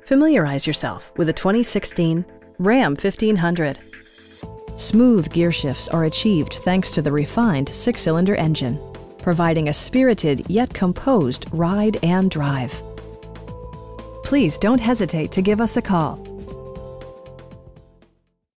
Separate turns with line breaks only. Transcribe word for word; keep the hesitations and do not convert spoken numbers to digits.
Familiarize yourself with the twenty sixteen Ram fifteen hundred. Smooth gear shifts are achieved thanks to the refined six-cylinder engine, providing a spirited yet composed ride and drive. Please don't hesitate to give us a call.